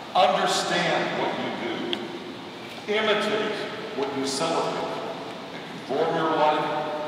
Understand what you do. Imitate what you celebrate. And conform your life